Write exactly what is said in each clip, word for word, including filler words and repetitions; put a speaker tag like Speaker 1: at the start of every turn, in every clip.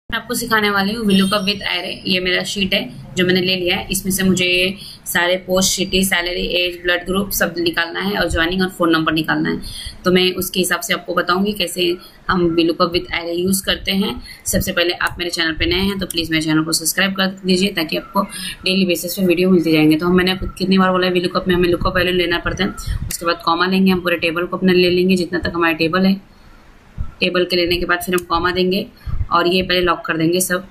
Speaker 1: मैं आपको सिखाने वाली हूँ VLOOKUP विद एरे। ये मेरा शीट है जो मैंने ले लिया है। इसमें से मुझे सारे post, city, salary, age, blood group सब निकालना है और ज्वाइनिंग और फोन नंबर निकालना है। तो मैं उसके हिसाब से आपको बताऊंगी कैसे हम VLOOKUP विद एरे यूज करते हैं। सबसे पहले आप मेरे चैनल पे नए हैं तो प्लीज मेरे चैनल को सब्सक्राइब कर दीजिए ताकि आपको डेली बेसिस पे वीडियो मिलती जाएंगे। तो हम मैंने कितनी बार बोला है VLOOKUP में हमें लुकअप वैल्यू लेना पड़ता है। उसके बाद कॉमा लेंगे, हम पूरे टेबल को अपने ले लेंगे जितना तक हमारा टेबल है। टेबल के लेने के बाद फिर हम कॉमा देंगे और ये पहले लॉक कर देंगे सब।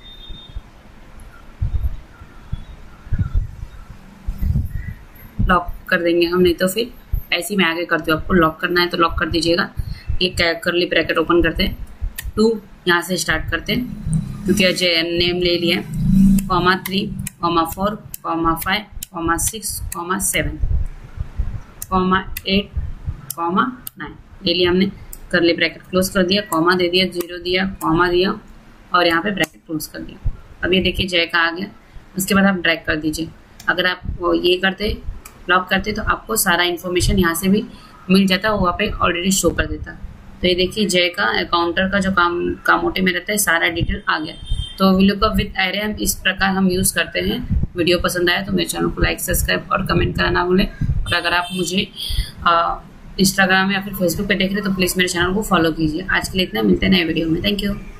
Speaker 1: लॉक कर देंगे हम, नहीं तो फिर ऐसे ही मैं आगे करती हूँ। आपको लॉक करना है तो लॉक कर दीजिएगा। ये करली ब्रैकेट ओपन करते हैं, टू यहाँ से स्टार्ट करते हैं क्योंकि अजय नेम ले लिया। Comma three, comma four, comma five, comma six, comma seven, comma eight, comma nine ले लिया हमने। करली ब्रैकेट क्लोज कर दिया, कॉमा दे दिया, जीरो दिया, कॉमा दिया और यहाँ पे ब्रैकेट क्लोज कर दिया। अब ये देखिए जय का आ गया। उसके बाद आप ड्रैग कर दीजिए। अगर आप ये करते, लॉक करते तो आपको सारा इन्फॉर्मेशन यहाँ से भी मिल जाता, वहाँ पे ऑलरेडी शो कर देता। तो ये देखिए जय का अकाउंटर का जो काम कामोटे में रहता है सारा डिटेल आ गया। तो VLOOKUP विद एरे हम इस प्रकार हम यूज करते हैं। वीडियो पसंद आया तो मेरे चैनल को लाइक, सब्सक्राइब और कमेंट करना ना भूलें। और अगर आप मुझे आ, इंस्टाग्राम या फिर फेसबुक पे देख रहे हैं तो प्लीज मेरे चैनल को फॉलो कीजिए। आज के लिए इतना, मिलते हैं नए वीडियो में। Thank you.